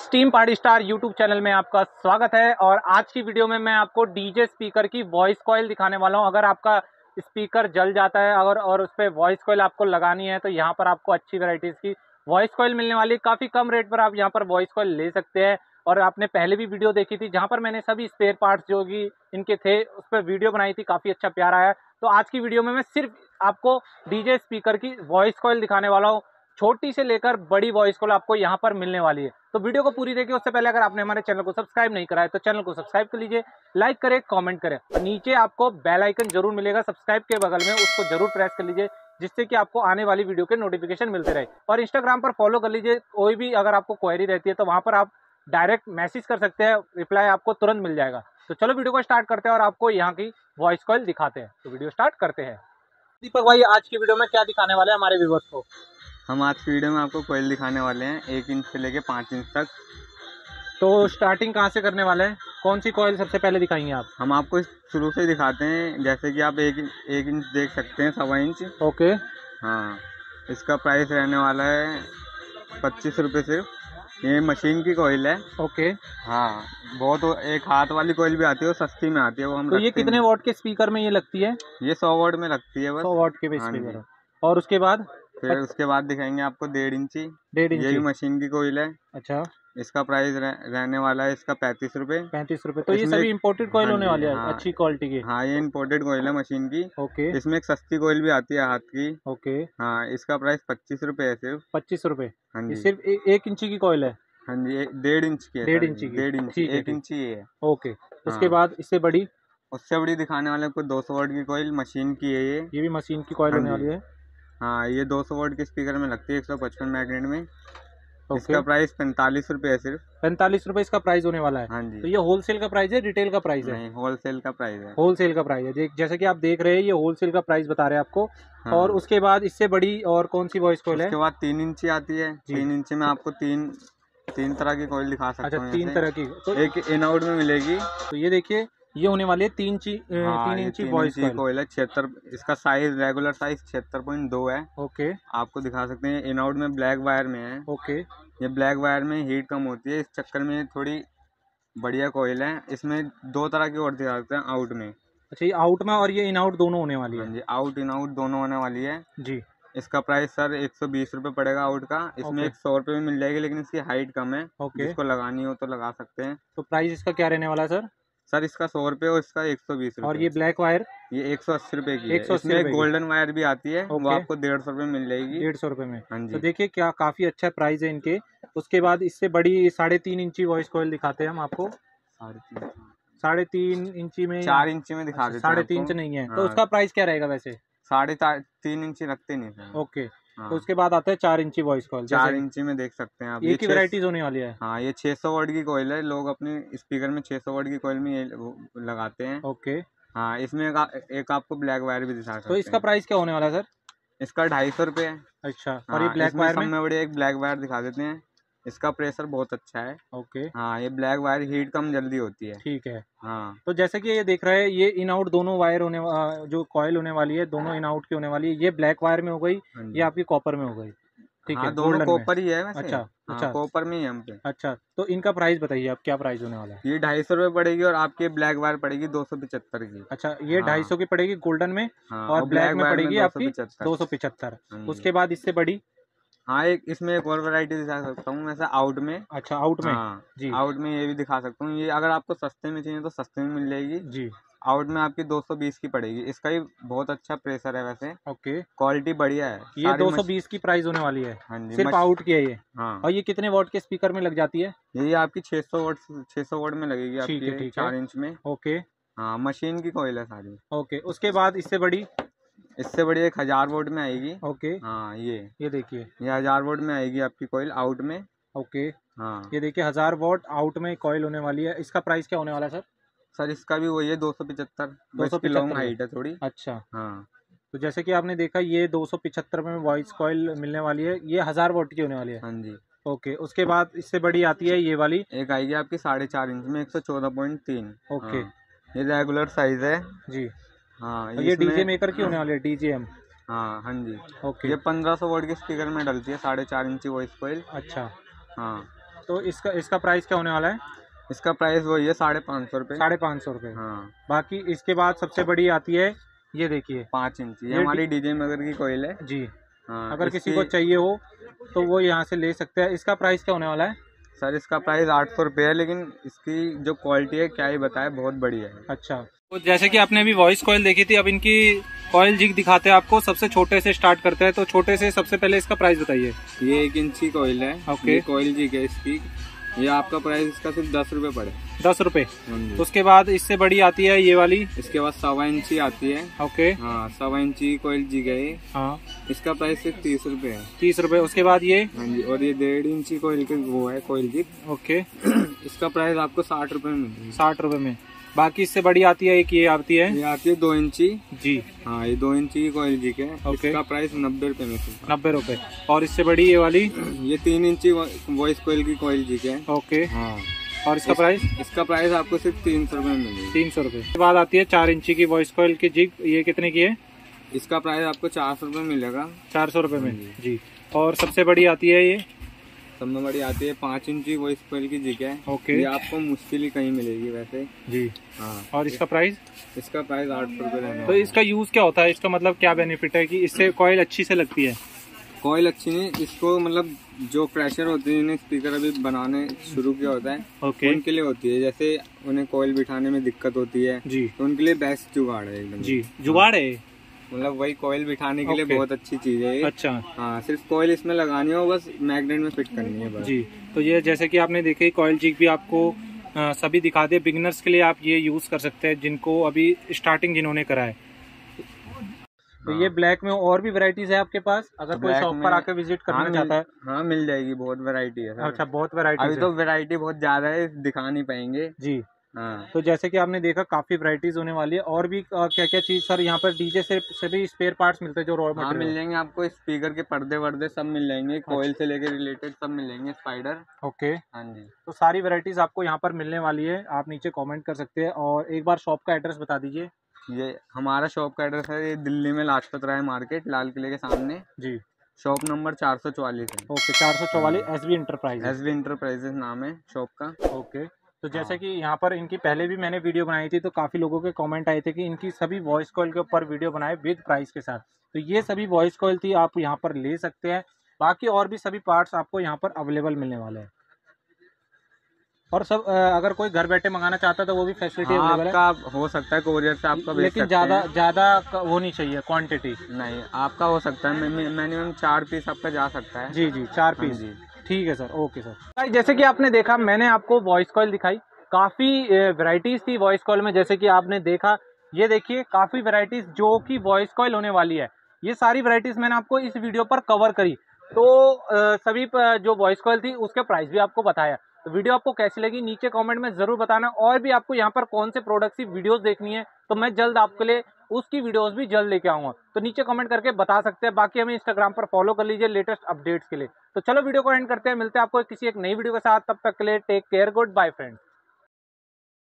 Team party star YouTube channel में आपका स्वागत है। और आज की वीडियो में मैं आपको डीजे स्पीकर की वॉइस कॉइल दिखाने वाला हूं। अगर आपका स्पीकर जल जाता है अगर और उस पर वॉइस कॉइल आपको लगानी है तो यहाँ पर आपको अच्छी वैरायटीज़ की वॉइस कॉइल मिलने वाली है। काफ़ी कम रेट पर आप यहाँ पर वॉइस कॉइल ले सकते हैं। और आपने पहले भी वीडियो देखी थी जहाँ पर मैंने सभी स्पेयर पार्ट्स जो कि इनके थे उस पर वीडियो बनाई थी, काफ़ी अच्छा प्यार आया। तो आज की वीडियो में मैं सिर्फ आपको डीजे स्पीकर की वॉइस कॉइल दिखाने वाला हूँ। छोटी से लेकर बड़ी वॉइस कॉल आपको यहाँ पर मिलने वाली है। तो वीडियो को पूरी देखिए। उससे पहले अगर आपने हमारे चैनल को सब्सक्राइब नहीं करा है तो चैनल को सब्सक्राइब कर लीजिए, लाइक करें, कमेंट करें। और नीचे आपको बेल आइकन जरूर मिलेगा सब्सक्राइब के बगल में, उसको जरूर प्रेस कर लीजिए जिससे कि आपको आने वाली वीडियो के नोटिफिकेशन मिलते रहे। और इंस्टाग्राम पर फॉलो कर लीजिए। कोई भी अगर आपको क्वेरी रहती है तो वहाँ पर आप डायरेक्ट मैसेज कर सकते हैं, रिप्लाई आपको तुरंत मिल जाएगा। तो चलो वीडियो को स्टार्ट करते हैं और आपको यहाँ की वॉइस कॉल दिखाते हैं। तो वीडियो स्टार्ट करते हैं। दीपक भाई, आज की वीडियो में क्या दिखाने वाले हैं हमारे व्यूअर्स को? हम आज की वीडियो में आपको कोयल दिखाने वाले हैं 1 इंच से लेके 5 इंच तक। तो स्टार्टिंग कहाँ से करने वाले हैं? कौन सी कॉइल सबसे पहले दिखाएंगे आप? हम आपको शुरू से ही दिखाते हैं। जैसे कि आप एक इंच देख सकते हैं, 1.25 इंच। ओके। हाँ, इसका प्राइस रहने वाला है 25 रुपये सिर्फ। ये मशीन की कोयल है। ओके। हाँ, बहुत एक हाथ वाली कोयल भी आती है, वो सस्ती में आती है, वो हम तो ये कितने वॉट के स्पीकर में ये लगती है? ये 100 वॉट में लगती है बस। 100 वॉट के स्पीकर। और उसके बाद फिर उसके बाद दिखाएंगे आपको 1.5 इंची। 1.5 ये भी इंची। मशीन की कोयल है। अच्छा। इसका प्राइस रहने वाला है इसका 35 रुपये। 35 रुपये। तो ये सभी इम्पोर्टेड कॉइल होने वाली है? हाँ, अच्छी क्वालिटी की? हाँ, ये इम्पोर्टेड कोयल है मशीन की। ओके। इसमें एक सस्ती कोयल भी आती है हाथ की। ओके। हाँ, इसका प्राइस 25 रुपये है सिर्फ। 25 रुपये। हाँ ये जी। सिर्फ 1 इंची की कॉइल है? हाँ जी, 1.5 इंच की है। 1.5 इंची की? 1.5 इंच, ठीक है, 1 इंच ही है। ओके। उसके हाँ। बाद इससे बड़ी? उससे बड़ी दिखाने वाले आपको 200 वोल्ट की कोयल मशीन की है ये भी मशीन की कॉइल हाँ होने जी। वाली है? हाँ, ये 200 वोल्ट के स्पीकर में लगती है 155 मैग्नेट में। ओके। इसका प्राइस 45 रुपये है सिर्फ। 45 रुपये इसका प्राइस होने वाला है? हाँ जी। तो ये होलसेल का प्राइस है, रिटेल का प्राइस है? नहीं, होलसेल का प्राइस है। होलसेल का प्राइस है। जैसे कि आप देख रहे हैं ये होलसेल का प्राइस बता रहे हैं आपको। हाँ। और उसके बाद इससे बड़ी और कौन सी वॉइस कॉइल है? उसके बाद 3 इंची आती है। 3 इंची में आपको तीन तरह की कोयल दिखा सकता हूँ। अच्छा, 3 तरह की। तो एक इन आउट में मिलेगी। तो ये देखिए, ये होने वाली है 3 इंची वॉइस कोयल है। 76, इसका साइज रेगुलर साइज 76.2 है। ओके। आपको दिखा सकते हैं। इन आउट में ब्लैक वायर में है। ओके। ये ब्लैक वायर में हीट कम होती है, इस चक्कर में थोड़ी बढ़िया कोयल है। इसमें 2 तरह की और दिखा सकते हैं आउट में। अच्छा, ये आउट में और ये इन आउट दोनों होने वाली हाँ है? जी, आउट इन आउट दोनों होने वाली है जी। इसका प्राइस सर 120 रुपये पड़ेगा आउट का। इसमें एक 100 रुपये में मिल जाएगी, लेकिन इसकी हाइट कम है। ओके। जिसको लगानी हो तो लगा सकते हैं। तो प्राइस इसका क्या रहने वाला है सर? सर इसका 100 रुपये और इसका 120 और रुपये। ये ब्लैक वायर? ये 180 रुपये की है। 180 इसमें एक रुपये की। गोल्डन वायर भी आती है, वो ओके। आपको 150 रुपये में मिल जाएगी। 150 रुपये में? हाँ तो जी। देखिए क्या काफ़ी अच्छा प्राइस है इनके। उसके बाद इससे बड़ी 3.5 इंची वॉइस कॉइल दिखाते हैं हम आपको। 3.5 इंची में? 4 इंची में दिखा देते हैं 3.5 आपको। नहीं है तो हाँ। उसका प्राइस क्या रहेगा वैसे? 3.5 इंची रखते नहीं सर। ओके। हाँ। तो उसके बाद आता है 4 इंची वॉइस कॉइल। 4 इंची में देख सकते हैं आप। ये की वैरायटीज होने वाली है? हाँ, ये 600 वाट की कोयल है। लोग अपने स्पीकर में 600 वाट की कोयल में ये लगाते हैं। ओके। हाँ, इसमें एक आपको ब्लैक वायर भी दिखा सकते तो हैं। इसका प्राइस क्या होने वाला है सर? इसका 250 रुपये है। अच्छा। और हाँ, ये ब्लैक इसमें वायर सब में? में बढ़िया एक ब्लैक वायर दिखा देते हैं। इसका प्रेशर बहुत अच्छा है। ओके। हाँ, ये ब्लैक वायर हीट कम जल्दी होती है। ठीक है। हाँ। तो जैसे कि ये देख रहे हैं ये इन आउट दोनों वायर जो कॉइल होने वाली है दोनों इन आउट की होने वाली है। ये ब्लैक वायर में हो गई, हाँ ये आपकी कॉपर में हो गई। ठीक हाँ, है, दोनों गोल्डन में। कॉपर ही है वैसे। अच्छा। हाँ, अच्छा। कॉपर में ही है हम पे। अच्छा, तो इनका प्राइस बताइए आप, क्या प्राइस होने वाला है? ये 250 रुपये पड़ेगी और आपकी ब्लैक वायर पड़ेगी 275 की। अच्छा, ये हाँ। 250 की पड़ेगी गोल्डन में। हाँ, और ब्लैक में वायर पड़ेगी आपकी 275। 275। हाँ जी। उसके बाद इससे बड़ी? हाँ, इसमें एक और वैरायटी दिखा सकता हूँ वैसे आउट में। अच्छा, आउट में? हाँ जी। आउट में ये भी दिखा सकता हूँ। ये अगर आपको सस्ते में चाहिए तो सस्ते में मिल जाएगी। जी। आउट में आपकी 220 की पड़ेगी। इसका भी बहुत अच्छा प्रेशर है वैसे। ओके। क्वालिटी बढ़िया है। ये 220 की प्राइस होने वाली है? हाँ जी। सिर्फ आउट की है ये? हाँ। और ये कितने वॉट के स्पीकर में लग जाती है? ये आपकी 600 वोट में लगेगी ठीक है, आपकी ठीक है। 4 इंच में। ओके। हाँ, मशीन की कोयल है सारी। ओके। उसके बाद इससे बड़ी? इससे बड़ी एक 1000 वोट में आएगी। ओके। हाँ, ये देखिए, ये 1000 वोट में आएगी आपकी कोयल आउट में। ओके। हाँ। ये देखिए 1000 वॉट आउट में कॉइल होने वाली है। इसका प्राइस क्या होने वाला है सर? सर इसका भी वही है 275। 275 लॉन्ग हाइट है थोड़ी। अच्छा। हाँ। तो जैसे कि आपने देखा ये 275 में वॉइस कॉइल मिलने वाली है। ये 1000 वॉट की होने वाली है? हाँ जी। ओके। उसके बाद इससे बड़ी आती है ये वाली? एक आएगी आपकी 4.5 इंच में 114.3। ओके। ये रेगुलर साइज है जी। हाँ। ये डीजे मेकर की होने वाली है, DJM? हाँ जी। ओके। ये 1500 वोल्ट के स्पीकर में डलती है 4.5 इंची वॉइस कॉइल। अच्छा। हाँ। तो इसका प्राइस क्या होने वाला है? इसका प्राइस वही है 550 रुपये। 550 रुपये। हाँ। बाकी इसके बाद सबसे बड़ी आती है, ये देखिए 5 इंच, ये हमारी डीजे मगर की कोयल है जी। हाँ। अगर किसी को चाहिए हो तो वो यहाँ से ले सकते हैं। इसका प्राइस क्या होने वाला है? सर इसका प्राइस 800 रुपये है, लेकिन इसकी जो क्वालिटी है क्या ही बताए, बहुत बढ़िया है। अच्छा, तो जैसे कि आपने अभी वॉइस कॉइल देखी थी, अब इनकी कॉइल जिग दिखाते हैं आपको। सबसे छोटे से स्टार्ट करते हैं, तो छोटे से सबसे पहले इसका प्राइस बताइए। ये 1 इंच की कॉइल है। ओके। ये कॉइल जिग है इसकी, ये आपका प्राइस इसका सिर्फ 10 रुपये पड़े। 10 रुपये। तो उसके बाद इससे बड़ी आती है ये वाली। इसके बाद 1.25 इंची आती है। ओके। हाँ, 1.25 इंची कॉइल जिग है ये। हाँ, इसका प्राइस सिर्फ 30 रुपये है। 30 रुपये। उसके बाद ये, हाँ जी, और ये 1.5 इंची कॉइल की वो है कॉइल जिग। ओके। इसका प्राइस आपको 60 रुपये में मिलेगी। 60 रुपये में। बाकी इससे बड़ी आती है एक, ये आती है, ये आती है 2 इंची जी। हाँ, ये 2 इंची की कॉइल जिग है। ओके। इसका प्राइस 90 रुपये में से। 90 रुपये। और इससे बड़ी ये वाली, ये 3 इंची वॉइस कॉइल की कॉइल जिग है। ओके। हाँ। और इसका प्राइस? इसका प्राइस आपको सिर्फ 300 रुपये में मिलेगी। 300 रुपये। उसके बाद आती है 4 इंची की वॉइस कॉइल की जिग, ये कितने की है? इसका प्राइस आपको 400 रुपये मिलेगा। 400 रुपये में जी। और सबसे बड़ी आती है ये, सबसे बड़ी आती है 5 इंची वॉइस कॉइल की जिग है। ओके। ये आपको मुश्किल ही कहीं मिलेगी वैसे जी। हाँ। और इसका प्राइस? इसका प्राइस 800 रुपये रहना। तो इसका यूज क्या होता है? इसका मतलब क्या बेनिफिट है कि इससे कॉइल अच्छी से लगती है? कॉइल अच्छी नहीं, इसको मतलब जो प्रेशर होते हैं, इन्हें स्पीकर अभी बनाने शुरू किया होता है, ओके। उनके लिए होती है। जैसे उन्हें कॉइल बिठाने में दिक्कत होती है जी, तो उनके लिए बेस्ट जुगाड़ है एकदम। जी, जुगाड़ है। मतलब वही कॉइल बिठाने के लिए ओके। बहुत अच्छी चीज है ये। अच्छा। हाँ, सिर्फ कॉइल इसमें लगानी हो, बस मैग्नेट में फिट करनी है बस। जी। तो ये जैसे कि आपने देखी कॉइल जिग भी आपको सभी दिखा दे। बिगिनर्स के लिए आप ये यूज कर सकते हैं, जिनको अभी स्टार्टिंग जिन्होंने करा है। तो ये ब्लैक में और भी वैरायटीज है आपके पास, अगर कोई शॉप पर आके विजिट करना चाहता है? हाँ, मिल जाएगी, बहुत वैरायटी है सर। अच्छा, बहुत वैरायटी अभी तो वैरायटी बहुत ज्यादा है, दिखा नहीं पाएंगे जी। हाँ। तो जैसे कि आपने देखा काफी वैरायटीज होने वाली है। और भी क्या क्या चीज सर यहाँ पर डीजे से भी स्पेयर पार्ट्स मिलते हैं जो रॉ हाँ, मटेरियल? मिल जाएंगे आपको। स्पीकर के पर्दे वर्दे सब मिल जाएंगे, कॉइल से लेकर रिलेटेड सब मिल जाएंगे, स्पाइडर। ओके। हाँ जी। तो सारी वैरायटीज आपको यहाँ पर मिलने वाली है, आप नीचे कमेंट कर सकते हैं। और एक बार शॉप का एड्रेस बता दीजिए। ये हमारा शॉप का एड्रेस है, ये दिल्ली में लाजपत राय मार्केट, लाल किले के सामने जी। शॉप नंबर 444 है। Okay, 444 SB enterprise. SB enterprises नाम है शॉप का। ओके। तो जैसे कि यहाँ पर इनकी पहले भी मैंने वीडियो बनाई थी, तो काफ़ी लोगों के कमेंट आए थे कि इनकी सभी वॉइस कॉल के ऊपर वीडियो बनाए विद प्राइस के साथ। तो ये सभी वॉइस कॉल थी, आप यहाँ पर ले सकते हैं। बाकी और भी सभी पार्ट्स आपको यहाँ पर अवेलेबल मिलने वाले हैं। और सब अगर कोई घर बैठे मंगाना चाहता है तो वो भी फैसिलिटी अवेलेबल है? आपका हो सकता है कोरियर से आपका भेज लेकिन सकते हैं। ज़्यादा वो नहीं चाहिए क्वांटिटी? नहीं, आपका हो सकता है मिनिमम 4 पीस आपका जा सकता है। जी जी, 4 हाँ पीस। जी। ठीक है सर, ओके सर। जैसे कि आपने देखा, मैंने आपको वॉइस कॉल दिखाई, काफ़ी वैरायटीज़ थी वॉइस कॉल में। जैसे कि आपने देखा, ये देखिए काफ़ी वैरायटीज़ जो कि वॉइस कॉल होने वाली है। ये सारी वैरायटीज़ मैंने आपको इस वीडियो पर कवर करी। तो सभी जो वॉइस कॉल थी उसके प्राइस भी आपको बताया। तो वीडियो आपको कैसी लगी नीचे कमेंट में ज़रूर बताना। और भी आपको यहाँ पर कौन से प्रोडक्ट की वीडियोस देखनी है तो मैं जल्द आपके लिए उसकी वीडियोस भी जल्द लेके आऊँगा। तो नीचे कमेंट करके बता सकते हैं। बाकी हमें इंस्टाग्राम पर फॉलो कर लीजिए लेटेस्ट अपडेट्स के लिए। तो चलो वीडियो को एंड करते हैं, मिलते हैं आपको किसी एक नई वीडियो के साथ। तब तक के लिए take care, good bye friends.